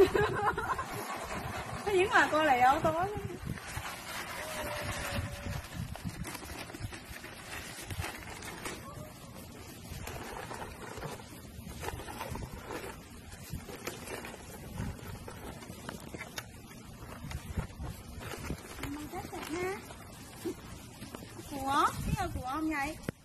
Nó dính mà cô lại ô tô. Ủa? Cái là của ông vậy?